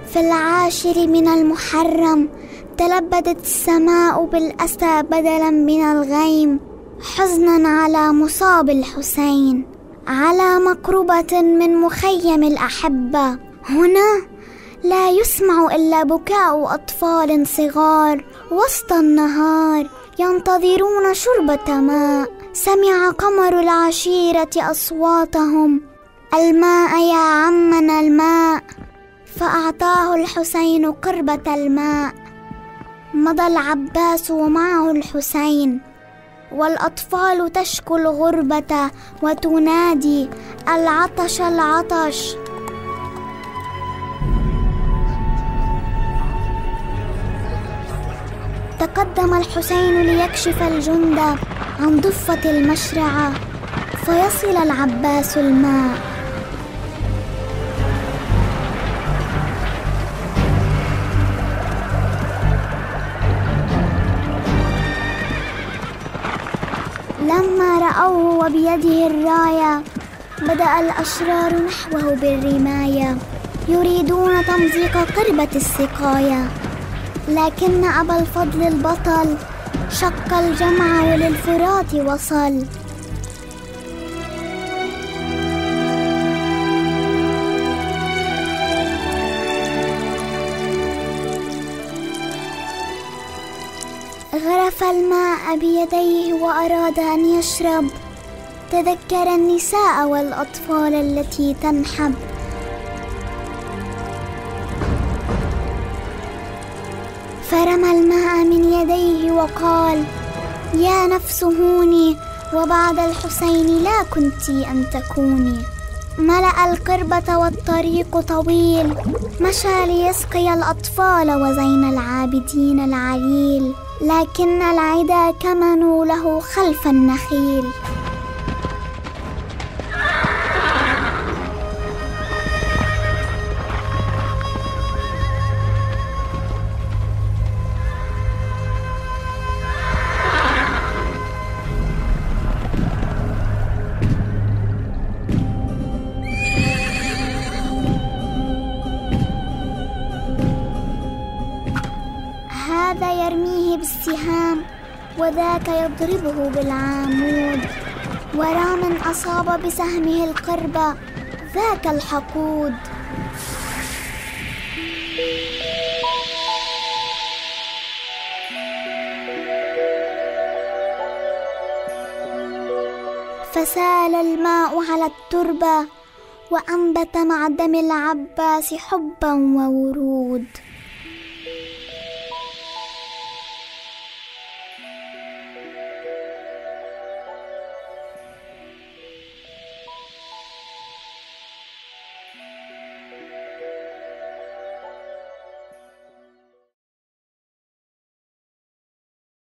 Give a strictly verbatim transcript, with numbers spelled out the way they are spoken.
في العاشر من المحرم تلبدت السماء بالأسى بدلا من الغيم، حزنا على مصاب الحسين، على مقربة من مخيم الأحبة. هنا لا يسمع إلا بكاء أطفال صغار وسط النهار ينتظرون شربة ماء. سمع قمر العشيرة أصواتهم: الماء يا عمنا الماء، فأعطاه الحسين قربة الماء. مضى العباس ومعه الحسين، والأطفال تشكو الغربة وتنادي: العطش العطش. تقدم الحسين ليكشف الجند عن ضفة المشرعة فيصل العباس الماء. لما رأوه وبيده الراية بدأ الأشرار نحوه بالرماية، يريدون تمزيق قربة السقاية، لكن أبا الفضل البطل شق الجمع وللفرات وصل. غرف الماء بيديه وأراد أن يشرب، تذكر النساء والأطفال التي تنحب. فرمى الماء من يديه وقال: يا نفس هوني، وبعد الحسين لا كنت أن تكوني. ملأ القربة والطريق طويل، مشى ليسقي الأطفال وزين العابدين العليل، لكن العدا كمنوا له خلف النخيل. هذا يرميه بالسهام وذاك يضربه بالعامود، ورام أصاب بسهمه القربة ذاك الحقود. فسال الماء على التربة وأنبت مع دم العباس حبا وورود.